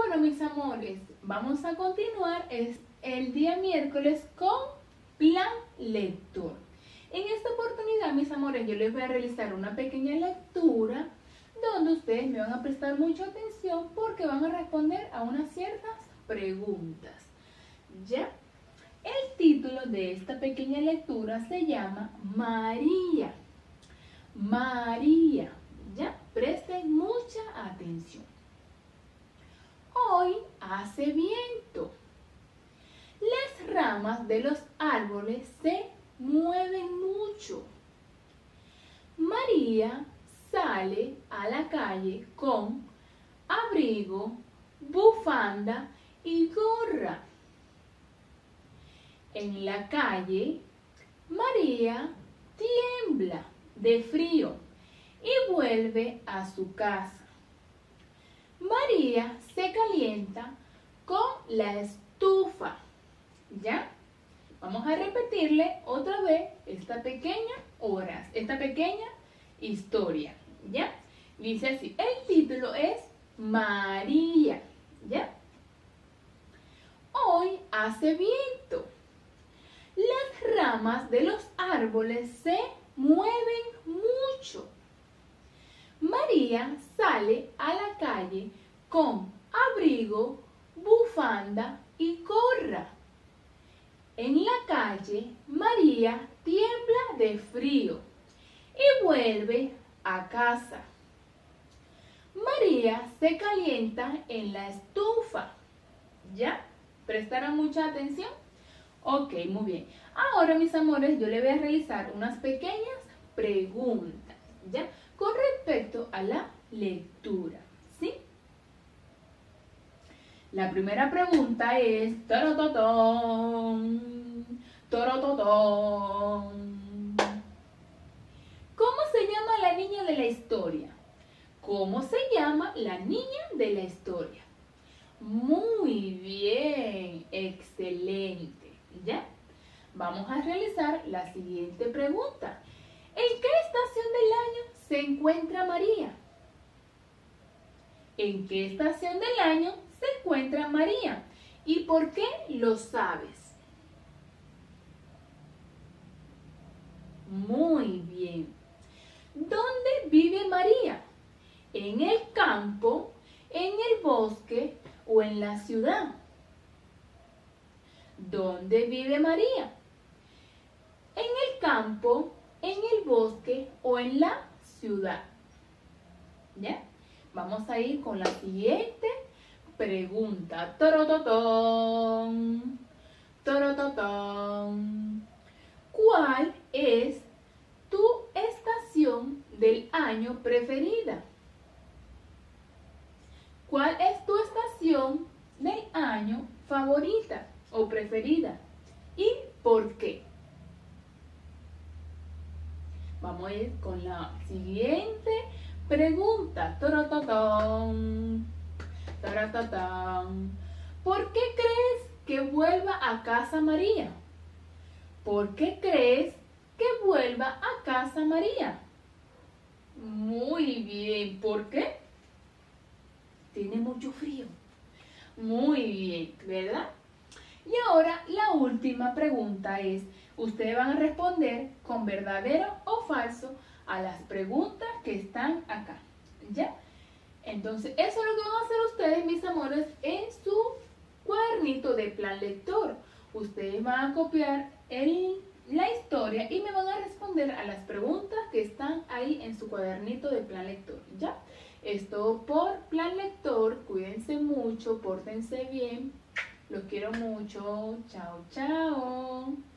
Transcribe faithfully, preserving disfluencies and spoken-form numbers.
Bueno, mis amores, vamos a continuar es el día miércoles con plan lector. En esta oportunidad, mis amores, yo les voy a realizar una pequeña lectura donde ustedes me van a prestar mucha atención porque van a responder a unas ciertas preguntas. ¿Ya? El título de esta pequeña lectura se llama María. María. ¿Ya? Presten mucha atención. Hoy hace viento. Las ramas de los árboles se mueven mucho. María sale a la calle con abrigo, bufanda y gorra. En la calle, María tiembla de frío y vuelve a su casa. María se calienta con la estufa. ¿Ya? Vamos a repetirle otra vez esta pequeña hora, esta pequeña historia. ¿Ya? Dice así, el título es María. ¿Ya? Hoy hace viento. Las ramas de los árboles se mueven mucho. María sale a la calle con abrigo, bufanda y gorra. En la calle, María tiembla de frío y vuelve a casa. María se calienta en la estufa. ¿Ya? ¿Prestaron mucha atención? Ok, muy bien. Ahora, mis amores, yo le voy a realizar unas pequeñas preguntas, ¿ya? Con respecto a la lectura, ¿sí? La primera pregunta es torototón, torototón. ¿Cómo se llama la niña de la historia? ¿Cómo se llama la niña de la historia? Muy bien, excelente, ¿ya? Vamos a realizar la siguiente pregunta. ¿En qué estación del año se encuentra María? ¿En qué estación del año se encuentra María? ¿Y por qué lo sabes? Muy bien. ¿Dónde vive María? ¿En el campo, en el bosque o en la ciudad? ¿Dónde vive María? ¿En el campo, en el bosque o en la ciudad? ¿Ya? Vamos a ir con la siguiente pregunta. Torototón, torototón. ¿Cuál es tu estación del año preferida? ¿Cuál es tu estación del año favorita o preferida? ¿Y por qué? Vamos a ir con la siguiente pregunta. Torototón, torototón. ¿Por qué crees que vuelva a casa María? ¿Por qué crees que vuelva a casa María? Muy bien. ¿Por qué? Tiene mucho frío. Muy bien, ¿verdad? Y ahora la última pregunta es, ustedes van a responder con verdadero o falso a las preguntas que están acá, ¿ya? Entonces, eso es lo que van a hacer ustedes, mis amores, en su cuadernito de plan lector. Ustedes van a copiar el, la historia y me van a responder a las preguntas que están ahí en su cuadernito de plan lector, ¿ya? Esto por plan lector. Cuídense mucho, pórtense bien. Los quiero mucho. Chao, chao.